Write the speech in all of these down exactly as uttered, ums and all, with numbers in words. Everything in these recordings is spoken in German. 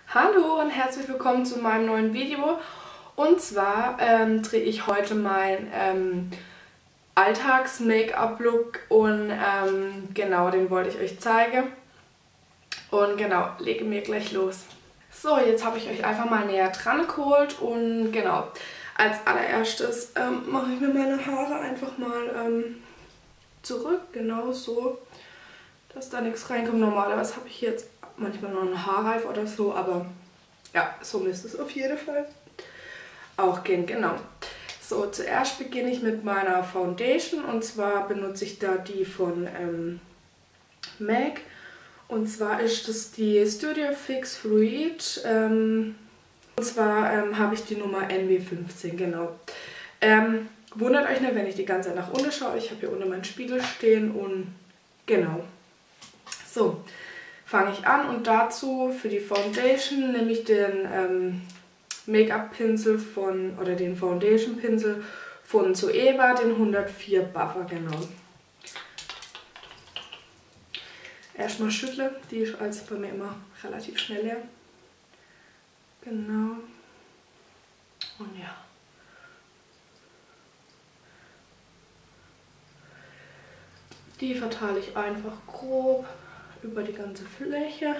Hallo und herzlich willkommen zu meinem neuen Video. Und zwar ähm, drehe ich heute meinen ähm, Alltags-Make-up-Look und ähm, genau, den wollte ich euch zeigen. Und genau, lege mir gleich los. So, jetzt habe ich euch einfach mal näher dran geholt und genau, als allererstes ähm, mache ich mir meine Haare einfach mal ähm, zurück, genau so, dass da nichts reinkommt. Normalerweise habe ich hier jetzt manchmal noch einen Haarreif oder so, aber ja, so müsste es auf jeden Fall auch gehen, genau. So, zuerst beginne ich mit meiner Foundation und zwar benutze ich da die von ähm, M A C. Und zwar ist das die Studio Fix Fluid. Ähm, und zwar ähm, habe ich die Nummer N W fünfzehn, genau. Ähm, wundert euch nicht, wenn ich die ganze Zeit nach unten schaue. Ich habe hier unten meinen Spiegel stehen und genau. So, fange ich an und dazu für die Foundation nehme ich den ähm, Make-up-Pinsel von, oder den Foundation-Pinsel von Zoeva, den hundertvier Buffer, genau. Erstmal schüttle, die ist also bei mir immer relativ schnell leer. Genau. Und ja. Die verteile ich einfach grob über die ganze Fläche.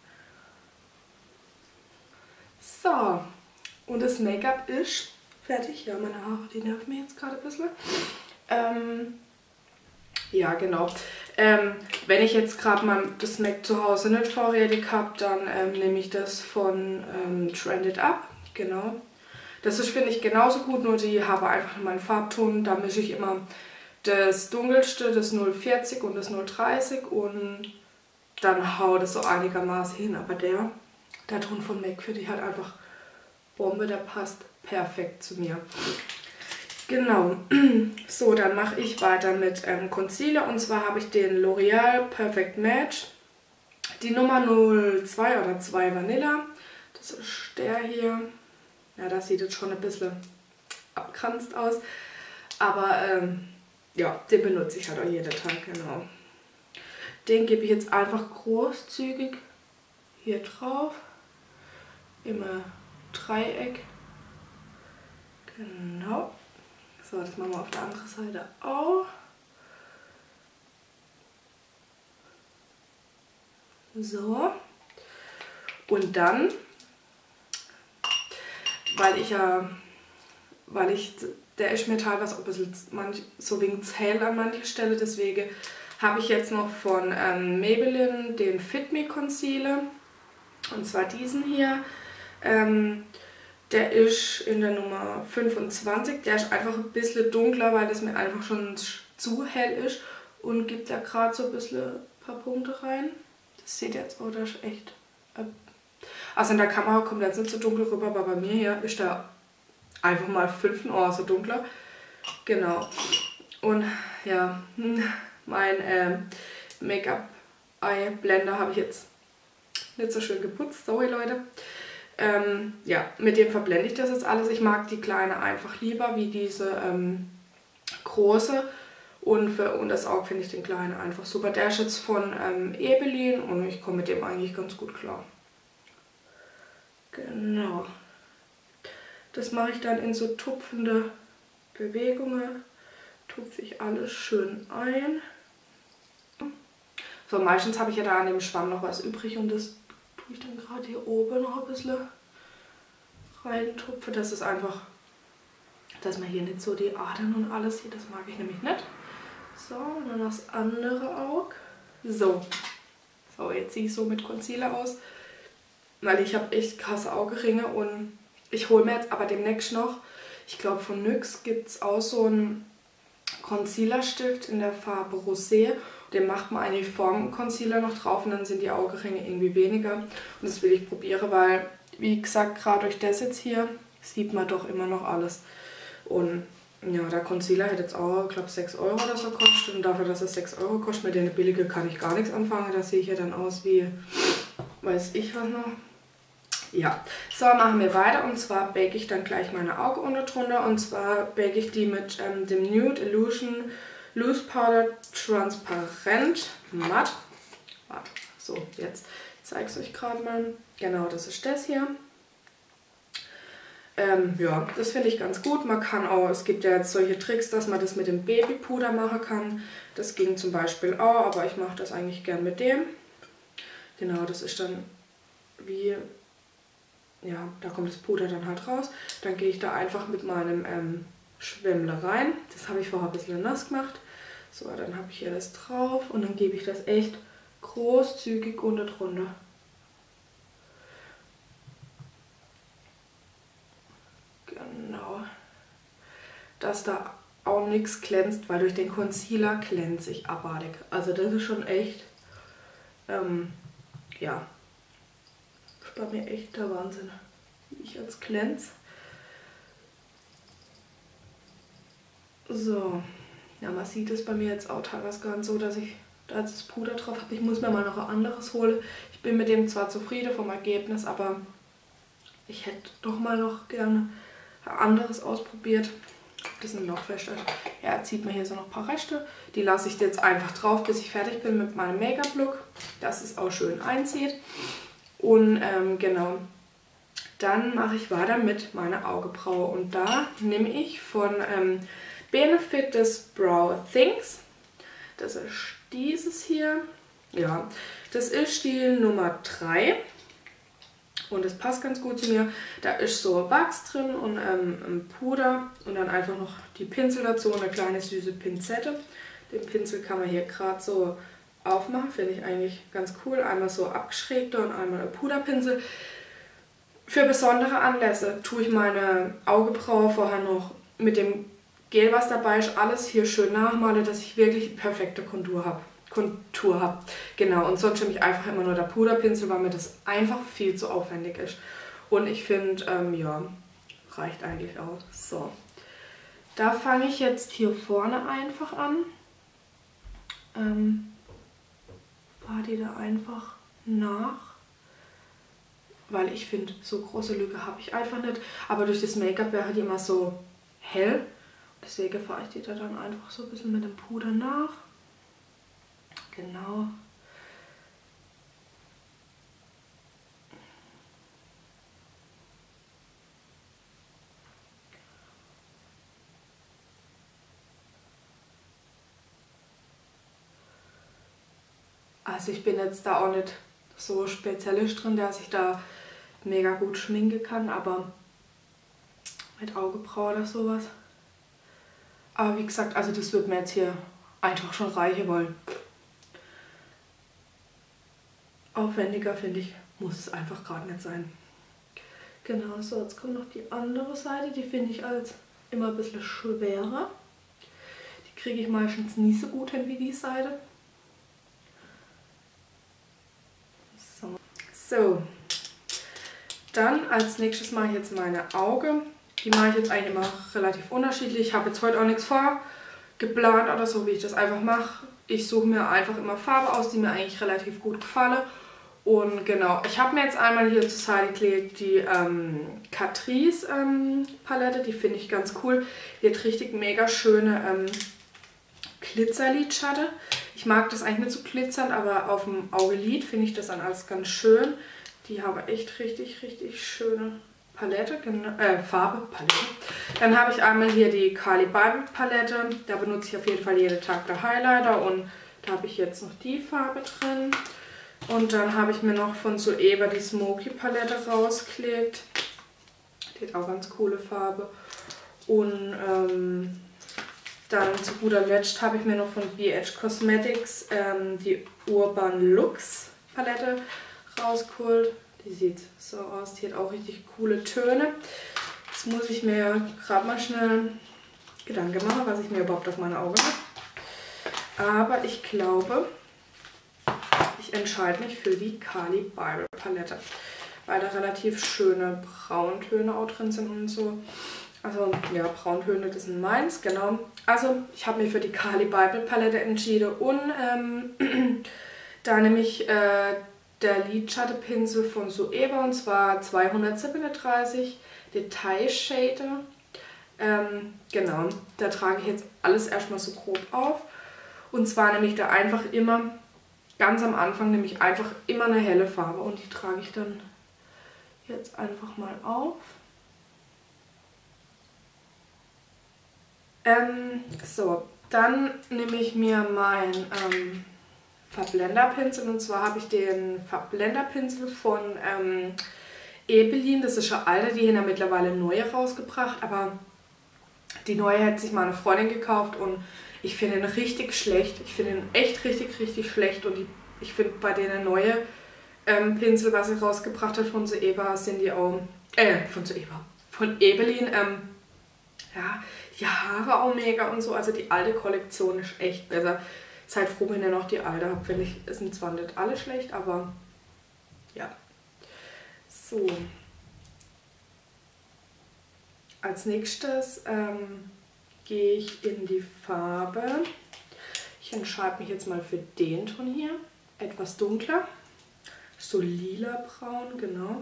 So. Und das Make-up ist fertig. Ja, meine Haare, die nerven mir jetzt gerade ein bisschen. Ähm, ja, genau. Ähm, wenn ich jetzt gerade mal das Make zu Hause nicht vorrätig habe, dann ähm, nehme ich das von ähm, Trend It Up. Genau. Das ist, finde ich, genauso gut, nur die habe einfach nur meinen Farbton. Da mische ich immer das dunkelste, das null vierzig und das null dreißig und dann haut es so einigermaßen hin. Aber der, der Ton von M A C finde ich halt einfach Bombe, der passt perfekt zu mir. Genau, so, dann mache ich weiter mit ähm, Concealer und zwar habe ich den L'Oreal Perfect Match, die Nummer null zwei oder zwei Vanilla, das ist der hier, ja, das sieht jetzt schon ein bisschen abgeranzt aus, aber ähm, ja, den benutze ich halt auch jeden Tag, genau. Den gebe ich jetzt einfach großzügig hier drauf, immer Dreieck, genau. So, das machen wir auf der anderen Seite auch. So. Und dann, weil ich ja, weil ich, der ist mir teilweise auch ein bisschen manch, so wegen zäh an mancher Stelle, deswegen habe ich jetzt noch von ähm, Maybelline den Fit Me Concealer. Und zwar diesen hier. Ähm, Der ist in der Nummer fünfundzwanzig, der ist einfach ein bisschen dunkler, weil das mir einfach schon zu hell ist und gibt da gerade so ein bisschen ein paar Punkte rein. Das sieht jetzt, oh, das ist echt... Also in der Kamera kommt jetzt nicht so dunkel rüber, aber bei mir hier ist da einfach mal fünf Uhr so dunkler. Genau. Und ja, mein ähm, Make-up-Eye-Blender habe ich jetzt nicht so schön geputzt, sorry Leute. Ähm, ja, mit dem verblende ich das jetzt alles. Ich mag die kleine einfach lieber wie diese ähm, große. Und für und das Auge finde ich den kleinen einfach super. Der ist jetzt von ähm, Ebelin und ich komme mit dem eigentlich ganz gut klar. Genau. Das mache ich dann in so tupfende Bewegungen. Tupfe ich alles schön ein. So, meistens habe ich ja da an dem Schwamm noch was übrig und das tue ich dann gerade hier oben noch ein bisschen reintupfe. Das ist einfach, dass man hier nicht so die Adern und alles sieht. Das mag ich nämlich nicht. So, und dann das andere Auge. So. So, jetzt sehe ich so mit Concealer aus. Weil ich habe echt krasse Augenringe und ich hole mir jetzt aber demnächst noch, ich glaube von N Y X gibt es auch so einen Concealer-Stift in der Farbe Rosé. Den macht man eigentlich vorm Concealer noch drauf und dann sind die Augenringe irgendwie weniger. Und das will ich probieren, weil, wie gesagt, gerade durch das jetzt hier sieht man doch immer noch alles. Und ja, der Concealer hätte jetzt auch, ich glaube, sechs Euro oder so kostet. Und dafür, dass es sechs Euro kostet, mit der billige kann ich gar nichts anfangen. Da sehe ich ja dann aus wie, weiß ich was noch. Ja, so, machen wir weiter und zwar bake ich dann gleich meine Augen unter drunter und zwar bake ich die mit ähm, dem Nude Illusion Loose Powder Transparent Matt. Warte, so, jetzt. zeige es euch gerade mal. Genau, das ist das hier. Ähm, ja, das finde ich ganz gut. Man kann auch, es gibt ja jetzt solche Tricks, dass man das mit dem Babypuder machen kann. Das ging zum Beispiel auch, aber ich mache das eigentlich gern mit dem. Genau, das ist dann wie, ja, da kommt das Puder dann halt raus. Dann gehe ich da einfach mit meinem ähm, Schwemmler rein. Das habe ich vorher ein bisschen nass gemacht. So, dann habe ich hier das drauf und dann gebe ich das echt großzügig unter drunter. Genau. Dass da auch nichts glänzt, weil durch den Concealer glänze ich abartig. Also das ist schon echt, ähm, ja, das war mir echt der Wahnsinn, wie ich jetzt glänze. So, ja, man sieht es bei mir jetzt auch teilweise gar nicht so, dass ich da jetzt das Puder drauf habe. Ich muss mir mal noch ein anderes holen. Ich bin mit dem zwar zufrieden vom Ergebnis, aber ich hätte doch mal noch gerne ein anderes ausprobiert. Das sind noch fester. Ja, jetzt sieht man hier so noch ein paar Reste. Die lasse ich jetzt einfach drauf, bis ich fertig bin mit meinem Make-up-Look, dass es auch schön einzieht. Und ähm, genau, dann mache ich weiter mit meiner Augenbraue. Und da nehme ich von ähm, Benefit das Brow Things. Das ist dieses hier. Ja, das ist die Nummer drei. Und das passt ganz gut zu mir. Da ist so Wachs drin und ähm, ein Puder und dann einfach noch die Pinsel dazu und eine kleine süße Pinzette. Den Pinsel kann man hier gerade so aufmachen, finde ich eigentlich ganz cool. Einmal so abgeschrägter und einmal ein Puderpinsel. Für besondere Anlässe tue ich meine Augenbraue vorher noch mit dem Gel, was dabei ist, alles hier schön nachmale, dass ich wirklich die perfekte Kontur habe. Kontur habe. Genau, und sonst nehme ich einfach immer nur der Puderpinsel, weil mir das einfach viel zu aufwendig ist. Und ich finde, ähm, ja, reicht eigentlich aus. So, da fange ich jetzt hier vorne einfach an. Ähm, war die da einfach nach. Weil ich finde, so große Lücke habe ich einfach nicht. Aber durch das Make-up wäre die immer so hell. Deswegen fahre ich die da dann einfach so ein bisschen mit dem Puder nach. Genau. Also ich bin jetzt da auch nicht so Spezialist drin, dass ich da mega gut schminken kann, aber mit Augenbraue oder sowas. Aber wie gesagt, also das wird mir jetzt hier einfach schon reichen wollen. Aufwendiger, finde ich, muss es einfach gerade nicht sein. Genau, so, jetzt kommt noch die andere Seite, die finde ich als immer ein bisschen schwerer. Die kriege ich meistens nie so gut hin wie die Seite. So, so. Dann als nächstes mache ich jetzt meine Augen. Die mache ich jetzt eigentlich immer relativ unterschiedlich. Ich habe jetzt heute auch nichts vorgeplant oder so, wie ich das einfach mache. Ich suche mir einfach immer Farbe aus, die mir eigentlich relativ gut gefallen. Und genau, ich habe mir jetzt einmal hier zur Seite gelegt die ähm, Catrice ähm, Palette. Die finde ich ganz cool. Die hat richtig mega schöne ähm, Glitzerlidschatten. Ich mag das eigentlich nicht so glitzernd, aber auf dem Augelid finde ich das dann alles ganz schön. Die haben echt richtig, richtig schöne Palette, äh, Farbe, Palette. Dann habe ich einmal hier die Carli Bybel Palette. Da benutze ich auf jeden Fall jeden Tag der Highlighter und da habe ich jetzt noch die Farbe drin. Und dann habe ich mir noch von Zoeva die Smoky Palette rausgelegt. Die hat auch ganz coole Farbe. Und ähm, dann zu guter Letzt habe ich mir noch von B H Cosmetics ähm, die Urban Lux Palette rausgeholt. Die sieht so aus, die hat auch richtig coole Töne. Jetzt muss ich mir gerade mal schnell Gedanken machen, was ich mir überhaupt auf meine Augen habe. Aber ich glaube, ich entscheide mich für die Carli Bybel Palette, weil da relativ schöne Brauntöne auch drin sind und so. Also ja, Brauntöne, das sind meins, genau. Also ich habe mich für die Carli Bybel Palette entschieden und ähm, da nehme ich äh, der Lidschattenpinsel von Zoeva und zwar zweihundertsiebenunddreißig Detail Shader. Ähm, genau, da trage ich jetzt alles erstmal so grob auf. Und zwar nehme ich da einfach immer ganz am Anfang nehme ich einfach immer eine helle Farbe und die trage ich dann jetzt einfach mal auf. Ähm, so, dann nehme ich mir mein ähm, Farbblender-Pinsel und zwar habe ich den Farbblender-Pinsel von ähm, Ebelin. Das ist schon alter, die haben ja mittlerweile neue rausgebracht, aber die neue hat sich meine Freundin gekauft und ich finde ihn richtig schlecht. Ich finde ihn echt richtig, richtig schlecht und die, ich finde bei denen neue ähm, Pinsel, was sie rausgebracht hat von Zoeva, sind die auch, äh, von Zoeva, von Ebelin, ähm, ja, die Haare auch mega und so. Also die alte Kollektion ist echt besser. Seid froh, wenn ihr noch die alte habt. Finde ich, sind zwar nicht alle schlecht, aber ja. So. Als nächstes ähm, gehe ich in die Farbe. Ich entscheide mich jetzt mal für den Ton hier. Etwas dunkler. So lila-braun, genau.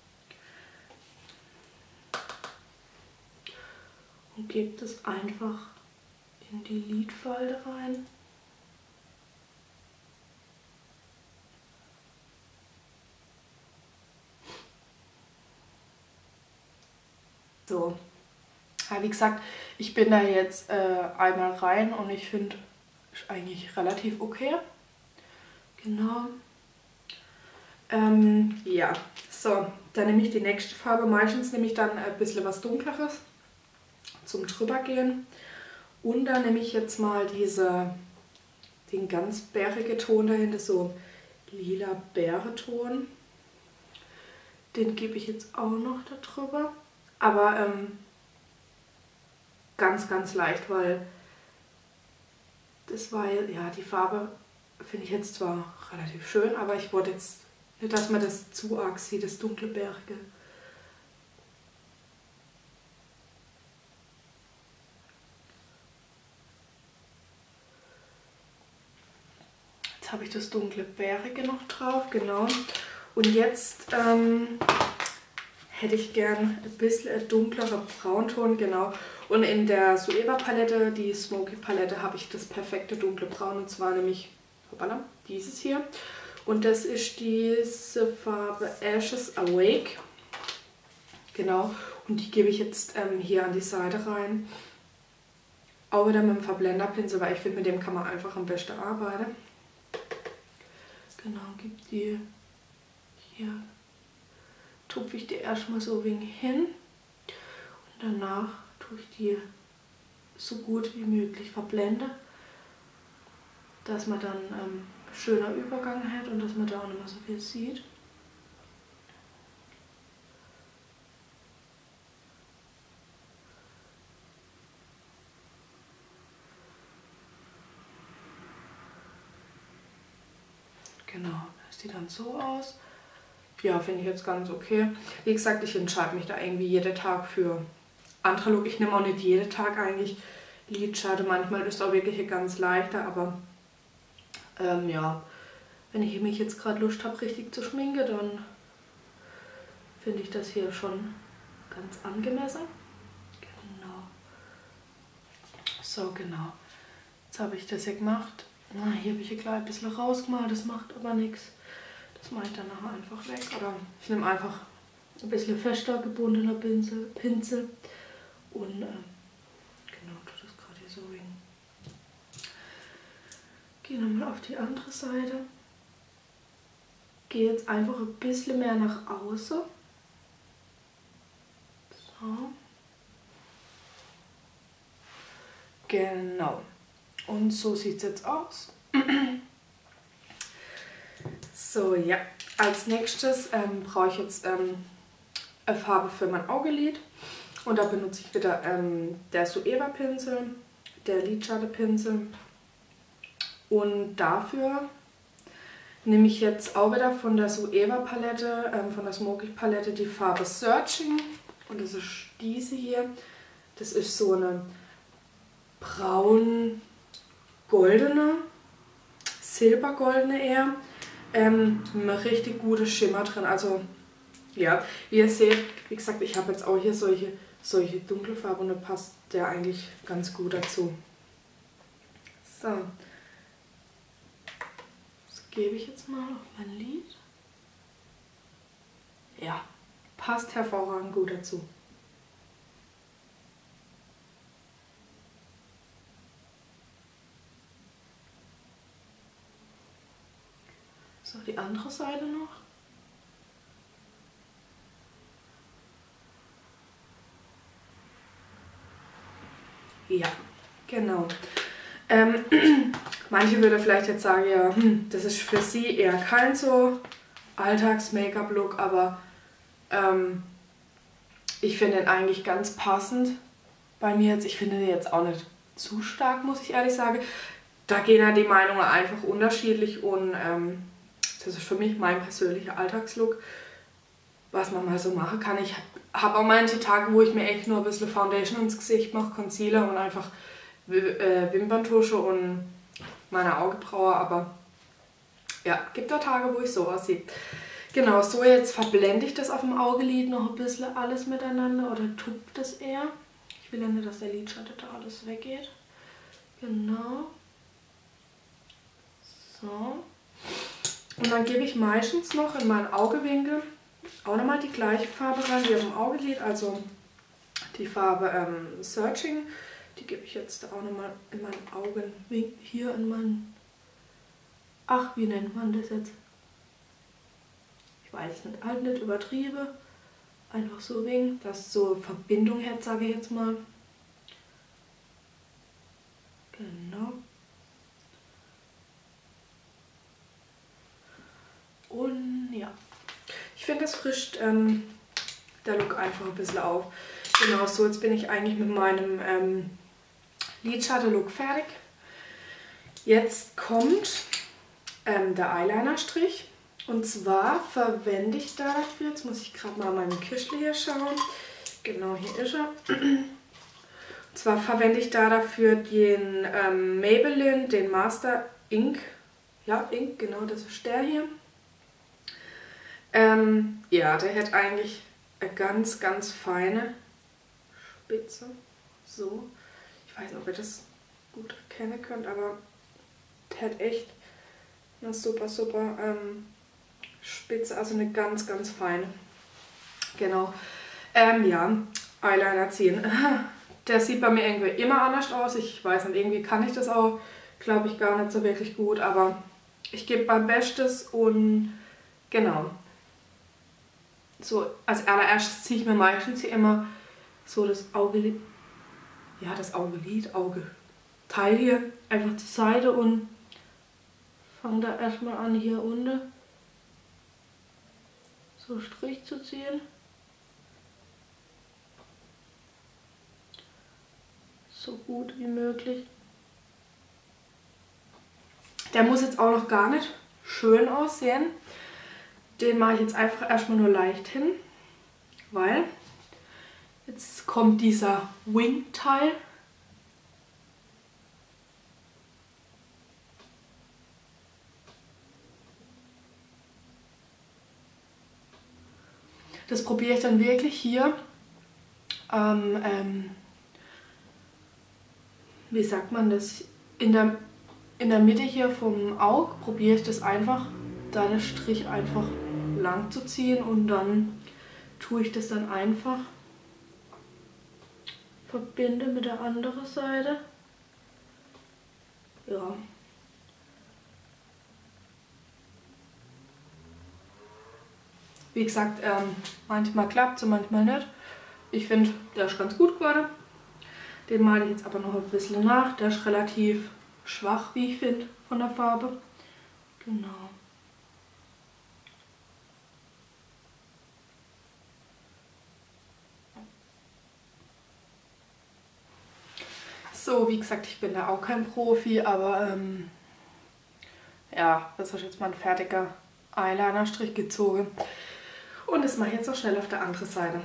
Und gebe das einfach in die Lidfalte rein. So, ja, wie gesagt, ich bin da jetzt äh, einmal rein und ich finde, ist eigentlich relativ okay. Genau. Ähm, ja, so, dann nehme ich die nächste Farbe. Meistens nehme ich dann ein bisschen was Dunkleres zum drübergehen. Und dann nehme ich jetzt mal diese, den ganz bärige Ton dahinter, so lila Beereton. Den gebe ich jetzt auch noch da drüber. Aber ähm, ganz, ganz leicht, weil das war ja die Farbe, finde ich jetzt zwar relativ schön, aber ich wollte jetzt nicht, dass man das zu arg sieht, das dunkle Bärige. Jetzt habe ich das dunkle Bärige noch drauf, genau. Und jetzt ähm, hätte ich gern ein bisschen ein dunklerer Braunton, genau. Und in der Zoeva Palette, die Smoky Palette, habe ich das perfekte dunkle Braun und zwar nämlich, hoppala, dieses hier. Und das ist diese Farbe Ashes Awake, genau. Und die gebe ich jetzt ähm, hier an die Seite rein. Auch wieder mit dem Verblender-Pinsel, weil ich finde, mit dem kann man einfach am besten arbeiten. Genau, gebe die hier. Tupfe ich die erstmal so wenig hin und danach tue ich die so gut wie möglich verblende, dass man dann ähm, schöner Übergang hat und dass man da auch nicht mehr so viel sieht. Genau, das sieht dann so aus. Ja, finde ich jetzt ganz okay. Wie gesagt, ich entscheide mich da irgendwie jeden Tag für andere Look. Ich nehme auch nicht jeden Tag eigentlich Lidschatten. Manchmal ist es auch wirklich ganz leichter, aber ähm, ja, wenn ich mich jetzt gerade Lust habe, richtig zu schminken, dann finde ich das hier schon ganz angemessen. Genau. So, genau. Jetzt habe ich das hier gemacht. Na, hier habe ich hier gleich ein bisschen rausgemalt, das macht aber nichts. Das mache ich dann nachher einfach weg. Oder ich nehme einfach ein bisschen fester gebundener Pinsel, Pinsel und ähm, genau, tue das gerade hier so hin. Gehe nochmal auf die andere Seite. Gehe jetzt einfach ein bisschen mehr nach außen. So. Genau. Und so sieht es jetzt aus. So, ja. Als nächstes ähm, brauche ich jetzt ähm, eine Farbe für mein Augelid. Und da benutze ich wieder ähm, der Zoeva Pinsel, der Lidschatten-Pinsel. Und dafür nehme ich jetzt auch wieder von der Zoeva Palette, ähm, von der Smoky Palette, die Farbe Searching. Und das ist diese hier. Das ist so eine braun-goldene, silbergoldene eher. Ähm, ein richtig guter Schimmer drin. Also ja, wie ihr seht, wie gesagt, ich habe jetzt auch hier solche, solche dunkle Farbe und da passt der eigentlich ganz gut dazu. So. Das gebe ich jetzt mal auf mein Lid. Ja, passt hervorragend gut dazu. So, die andere Seite noch. Ja, genau. Ähm, manche würden vielleicht jetzt sagen, ja, hm, das ist für sie eher kein so Alltags-Make-up-Look, aber ähm, ich finde den eigentlich ganz passend bei mir jetzt. Ich finde den jetzt auch nicht zu stark, muss ich ehrlich sagen. Da gehen ja die Meinungen einfach unterschiedlich und ähm, das ist für mich mein persönlicher Alltagslook, was man mal so machen kann. Ich habe auch manche Tage, wo ich mir echt nur ein bisschen Foundation ins Gesicht mache, Concealer und einfach äh, Wimperntusche und meine Augenbraue, aber ja, gibt da Tage, wo ich so aussehe. Genau, so jetzt verblende ich das auf dem Augenlid noch ein bisschen alles miteinander oder tupft das eher. Ich will ja nicht, dass der Lidschatten da alles weggeht. Genau. So. Und dann gebe ich meistens noch in meinen Augewinkel auch nochmal die gleiche Farbe rein wie auf dem Augenlid, also die Farbe ähm, Searching. Die gebe ich jetzt auch nochmal in meinen Augenwinkel, hier in meinen, ach, wie nennt man das jetzt? Ich weiß nicht, halt nicht übertrieben, einfach so wegen, dass so Verbindung hat, sage ich jetzt mal. Genau. Und ja, ich finde, das frischt ähm, der Look einfach ein bisschen auf. Genau, so jetzt bin ich eigentlich mit meinem ähm, Lidschatten-Look fertig. Jetzt kommt ähm, der Eyeliner-Strich. Und zwar verwende ich da dafür, jetzt muss ich gerade mal meinen Kischli hier schauen. Genau, hier ist er. Und zwar verwende ich da dafür den ähm, Maybelline, den Master Ink. Ja, Ink, genau, das ist der hier. Ähm, ja, der hat eigentlich eine ganz, ganz feine Spitze. So. Ich weiß nicht, ob ihr das gut erkennen könnt, aber der hat echt eine super, super ähm, Spitze, also eine ganz, ganz feine. Genau. Ähm, ja, Eyeliner ziehen. Der sieht bei mir irgendwie immer anders aus. Ich weiß nicht, irgendwie kann ich das auch, glaube ich, gar nicht so wirklich gut, aber ich gebe mein Bestes und genau. So, als allererstes ziehe ich mir meistens hier immer so das Augelid, ja, das Augelid, Augeteil hier einfach zur Seite und fange da erstmal an, hier unten so Strich zu ziehen. So gut wie möglich. Der muss jetzt auch noch gar nicht schön aussehen. Den mache ich jetzt einfach erstmal nur leicht hin, weil jetzt kommt dieser Wing-Teil. Das probiere ich dann wirklich hier, ähm, ähm, wie sagt man das, in der, in der Mitte hier vom Auge probiere ich das einfach, da den Strich einfach lang zu ziehen und dann tue ich das dann einfach, verbinde mit der anderen Seite. Ja. Wie gesagt, ähm, manchmal klappt es und manchmal nicht. Ich finde, der ist ganz gut geworden. Den male ich jetzt aber noch ein bisschen nach. Der ist relativ schwach, wie ich finde, von der Farbe. Genau. So, wie gesagt, ich bin da auch kein Profi, aber ähm, ja, das ist jetzt mal ein fertiger Eyeliner-Strich gezogen. Und das mache ich jetzt auch schnell auf der anderen Seite.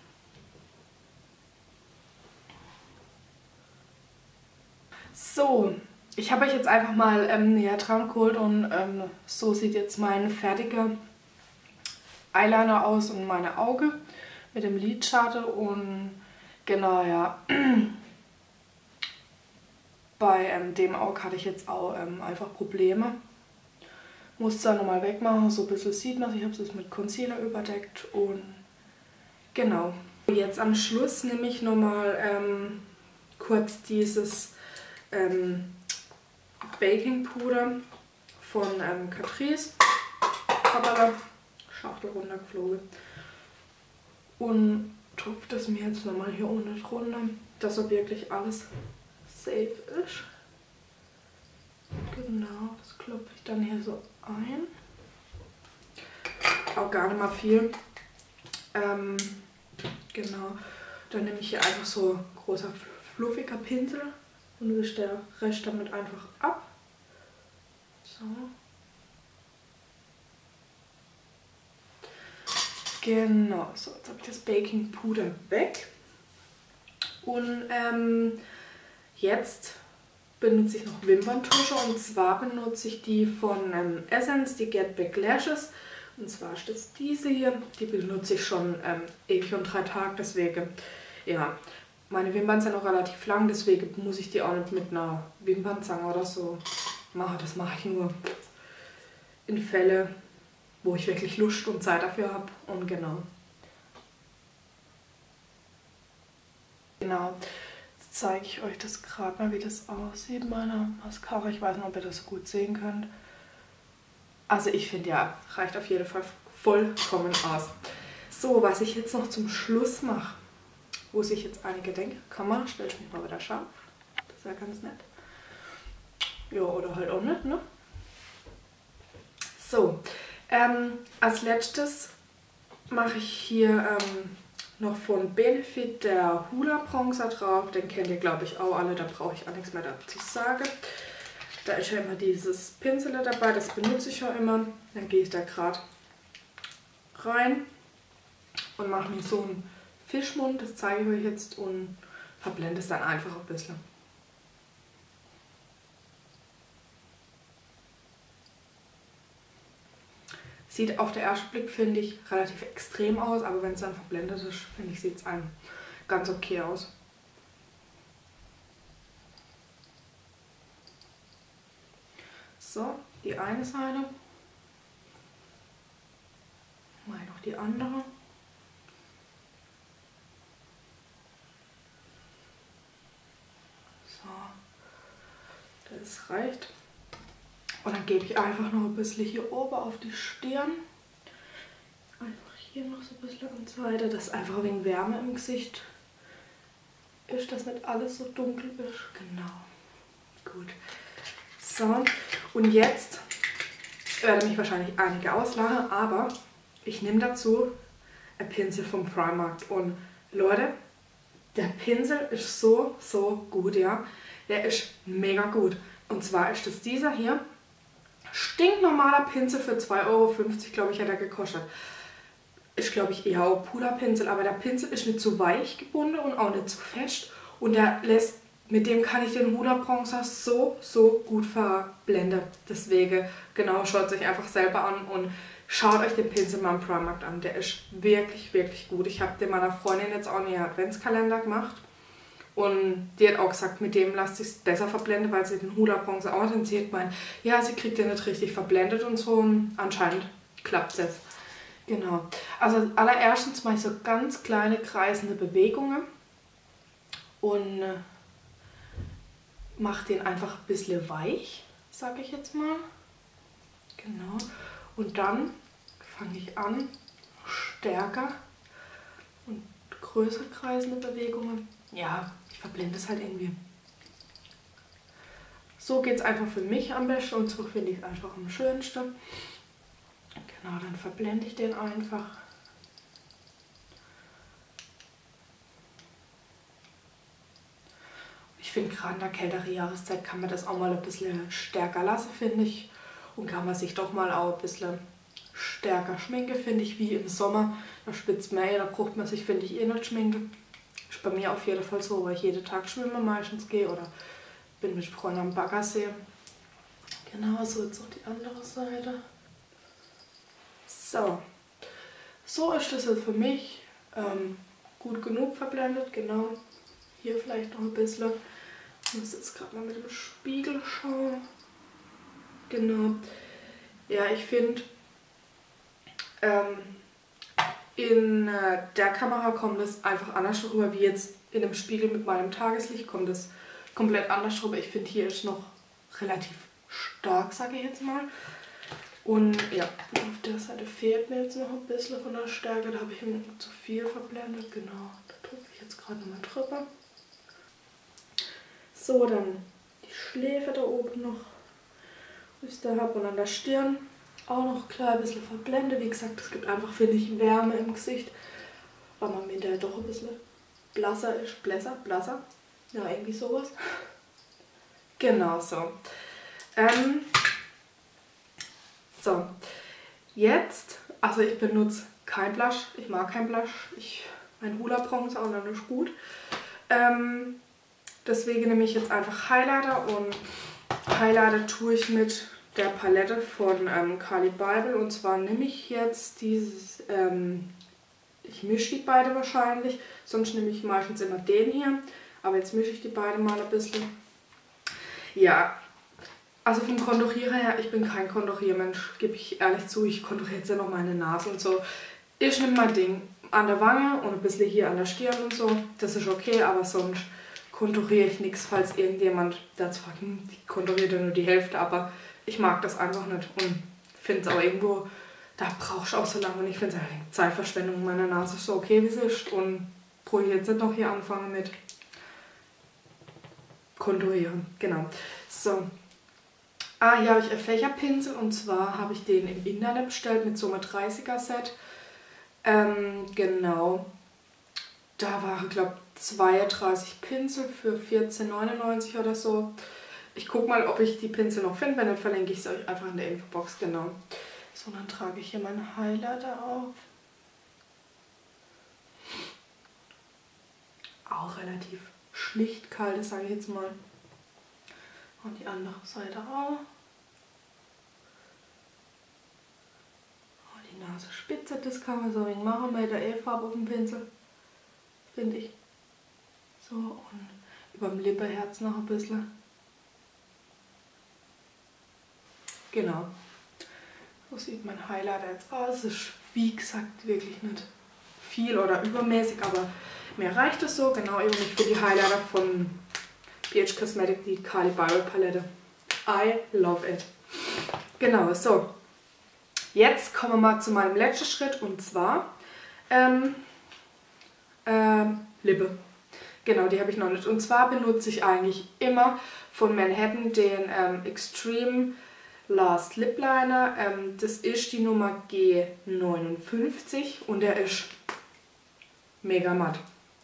So, ich habe euch jetzt einfach mal ähm, näher dran geholt und ähm, so sieht jetzt mein fertiger Eyeliner aus und meine Augen mit dem Lidschatten und genau, ja. Bei ähm, dem Auge hatte ich jetzt auch ähm, einfach Probleme. Muss es dann nochmal wegmachen, so ein bisschen sieht man. Ich habe es jetzt mit Concealer überdeckt und genau. Jetzt am Schluss nehme ich nochmal ähm, kurz dieses ähm, Baking Puder von ähm, Catrice. Hoppala, Schachtel runtergeflogen. Und tupfe das mir jetzt nochmal hier unten drunter, dass so wirklich alles safe ist. Genau, das klopfe ich dann hier so ein. Auch gar nicht mal viel. Ähm, genau, dann nehme ich hier einfach so ein großer fluffiger Pinsel und wische der Rest damit einfach ab. So. Genau, so, jetzt habe ich das Baking Puder weg. Und ähm, jetzt benutze ich noch Wimperntusche, und zwar benutze ich die von ähm, Essence, die Get Back Lashes. Und zwar ist das diese hier, die benutze ich schon ähm, ewig und drei Tage, deswegen, ja, meine Wimpern sind noch relativ lang, deswegen muss ich die auch nicht mit einer Wimpernzange oder so machen. Das mache ich nur in Fällen, wo ich wirklich Lust und Zeit dafür habe. Und genau. Genau. Zeige ich euch das gerade mal, wie das aussieht, meine Mascara. Ich weiß nicht, ob ihr das so gut sehen könnt. Also ich finde, ja, reicht auf jeden Fall vollkommen aus. So, was ich jetzt noch zum Schluss mache, wo sich jetzt einige denken, Kamera, stell mich mal wieder scharf. Das ist ja ganz nett. Ja, oder halt auch nicht, ne? So, ähm, als letztes mache ich hier ähm, noch von Benefit der Hoola Bronzer drauf. Den kennt ihr, glaube ich, auch alle. Da brauche ich auch nichts mehr dazu sagen. Da ist ja immer dieses Pinsel dabei. Das benutze ich ja immer. Dann gehe ich da gerade rein und mache mir so einen Fischmund. Das zeige ich euch jetzt und verblende es dann einfach ein bisschen. Sieht auf den ersten Blick, finde ich, relativ extrem aus, aber wenn es dann verblendet ist, finde ich, sieht es einem ganz okay aus. So, die eine Seite. Mal noch die andere. So, das reicht. Und dann gebe ich einfach noch ein bisschen hier oben auf die Stirn. Einfach hier noch so ein bisschen und so weiter, dass einfach wegen Wärme im Gesicht ist, dass nicht alles so dunkel ist. Genau. Gut. So, und jetzt werden mich wahrscheinlich einige auslachen, aber ich nehme dazu ein Pinsel vom Primark. Und Leute, der Pinsel ist so, so gut, ja. Der ist mega gut. Und zwar ist das dieser hier. Stinknormaler Pinsel für zwei Euro fünfzig, glaube ich, hat er gekostet. Ist, glaube ich, eher auch Puderpinsel, aber der Pinsel ist nicht zu weich gebunden und auch nicht zu fest. Und der lässt, mit dem kann ich den Hoola Bronzer so, so gut verblenden. Deswegen, genau, schaut es euch einfach selber an und schaut euch den Pinsel mal im Primark an. Der ist wirklich, wirklich gut. Ich habe den meiner Freundin jetzt auch in ihren Adventskalender gemacht. Und die hat auch gesagt, mit dem lasst sich besser verblenden, weil sie den Hoola Bronzer auch hat. Und sie hat gemeint, ja, sie kriegt den nicht richtig verblendet und so. Und anscheinend klappt es jetzt. Genau. Also allererstens mache ich so ganz kleine kreisende Bewegungen. Und äh, mache den einfach ein bisschen weich, sage ich jetzt mal. Genau. Und dann fange ich an, stärker und größer kreisende Bewegungen. Ja, ich verblende es halt irgendwie. So geht es einfach für mich am besten und so finde ich es einfach am schönsten. Genau, dann verblende ich den einfach. Ich finde, gerade in der kälteren Jahreszeit kann man das auch mal ein bisschen stärker lassen, finde ich. Und kann man sich doch mal auch ein bisschen stärker schminken, finde ich, wie im Sommer. Da spitzt man eh, da braucht man sich, finde ich, eh nicht schminken. Ist bei mir auf jeden Fall so, weil ich jeden Tag schwimmen meistens gehe oder bin mit Freunden am Baggersee. Genau, so jetzt noch die andere Seite. So, so ist das jetzt für mich ähm, gut genug verblendet, genau. Hier vielleicht noch ein bisschen. Ich muss jetzt gerade mal mit dem Spiegel schauen. Genau. Ja, ich finde, ähm, in äh, der Kamera kommt es einfach anders rüber, wie jetzt in dem Spiegel mit meinem Tageslicht kommt es komplett anders rüber. Ich finde, hier ist noch relativ stark, sage ich jetzt mal. Und ja, auf der Seite fehlt mir jetzt noch ein bisschen von der Stärke. Da habe ich mir zu viel verblendet. Genau, da drücke ich jetzt gerade nochmal drüber. So, dann die Schläfe da oben noch, was ich da habe. Und an der Stirn auch noch klar ein bisschen verblendet. Wie gesagt, es gibt einfach, finde ich, Wärme im Gesicht. Weil man mir da doch ein bisschen blasser ist. Blässer, blasser. Ja, irgendwie sowas. Genau so. Ähm, so, jetzt, also ich benutze kein Blush, ich mag kein Blush, ich, mein Hoola Bronzer und dann ist gut. Ähm, deswegen nehme ich jetzt einfach Highlighter und Highlighter tue ich mit der Palette von ähm, Kali Bible und zwar nehme ich jetzt dieses, ähm, ich mische die beide wahrscheinlich, sonst nehme ich meistens immer den hier, aber jetzt mische ich die beide mal ein bisschen. Ja. Also vom Konturierer her, ich bin kein Konturiermensch, gebe ich ehrlich zu, ich konturiere jetzt ja noch meine Nase und so. Ich nehme mein Ding an der Wange und ein bisschen hier an der Stirn und so, das ist okay, aber sonst konturiere ich nichts, falls irgendjemand dazu fragt, hm, die konturiert ja nur die Hälfte, aber ich mag das einfach nicht und finde es auch irgendwo, da brauchst du auch so lange und ich finde es eine Zeitverschwendung, meine Nase ist so okay, wie sie ist und brauche ich jetzt nicht noch hier anfangen mit konturieren, genau. So. Ah, hier habe ich einen Fächerpinsel und zwar habe ich den im Internet bestellt mit so einem dreißiger Set. Ähm, genau. Da waren, glaube ich, zweiunddreißig Pinsel für vierzehn neunundneunzig oder so. Ich gucke mal, ob ich die Pinsel noch finde, wenn nicht, verlinke ich es euch einfach in der Infobox, genau. So, dann trage ich hier meinen Highlighter auf. Auch relativ schlicht kalt, sage ich jetzt mal. Und die andere Seite auch. Oh, die Nase spitze, das kann man so ein wenig machen mit der E-Farbe auf dem Pinsel. Finde ich. So, und über dem Lippenherz noch ein bisschen. Genau. So sieht mein Highlighter jetzt aus. Es ist, wie gesagt, wirklich nicht viel oder übermäßig, aber mir reicht es so. Genau, eben nicht für die Highlighter von B H Cosmetic, die Kali Bible Palette. I love it. Genau, so. Jetzt kommen wir mal zu meinem letzten Schritt und zwar ähm, ähm, Lippe. Genau, die habe ich noch nicht. Und zwar benutze ich eigentlich immer von Manhattan den ähm, Extreme Last Lip Liner. Ähm, das ist die Nummer G neunundfünfzig und der ist mega matt.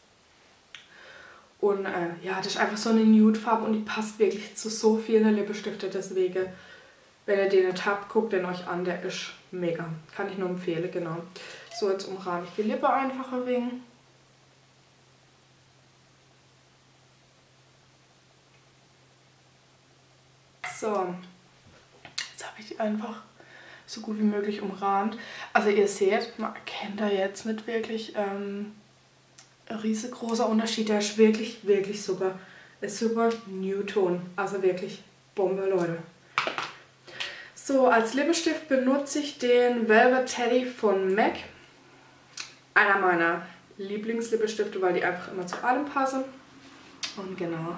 Und äh, ja, das ist einfach so eine Nude-Farbe und die passt wirklich zu so vielen Lippenstiftern. Deswegen, wenn ihr den nicht habt, guckt den euch an, der ist mega. Kann ich nur empfehlen, genau. So, jetzt umrahme ich die Lippe einfach ein wenig. So, jetzt habe ich die einfach so gut wie möglich umrahmt. Also ihr seht, man erkennt da jetzt nicht wirklich ähm, ein riesengroßer Unterschied. Der ist wirklich, wirklich super. Ist super Nude-Ton. Also wirklich Bombe, Leute. So, als Lippenstift benutze ich den Velvet Teddy von M A C. Einer meiner Lieblingslippendstifte, weil die einfach immer zu allem passen. Und genau.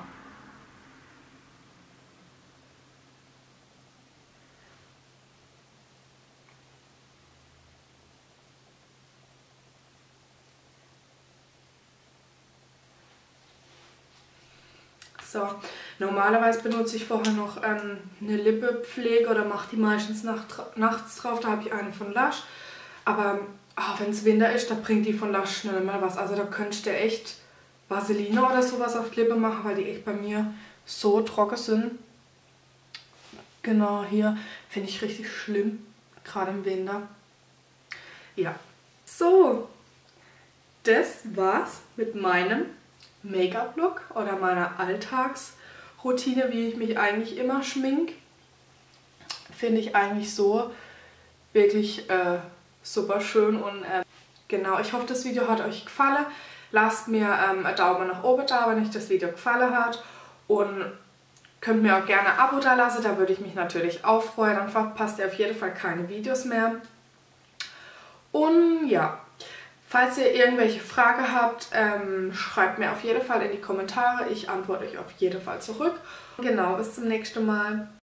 So, normalerweise benutze ich vorher noch ähm, eine Lippepflege oder mache die meistens nacht, nachts drauf. Da habe ich eine von Lush. Aber oh, wenn es Winter ist, da bringt die von Lush schnell mal was. Also da könntest du echt Vaseline oder sowas auf die Lippe machen, weil die echt bei mir so trocken sind. Genau, hier finde ich richtig schlimm, gerade im Winter. Ja, so, das war's mit meinem Make-up-Look oder meiner Alltagsroutine, wie ich mich eigentlich immer schmink. Finde ich eigentlich so wirklich äh, super schön und äh, genau, ich hoffe, das Video hat euch gefallen. Lasst mir ähm, einen Daumen nach oben da, wenn euch das Video gefallen hat und könnt mir auch gerne ein Abo da lassen, da würde ich mich natürlich auch freuen. Dann verpasst ihr auf jeden Fall keine Videos mehr. Und ja, falls ihr irgendwelche Fragen habt, ähm, schreibt mir auf jeden Fall in die Kommentare. Ich antworte euch auf jeden Fall zurück. Genau, bis zum nächsten Mal.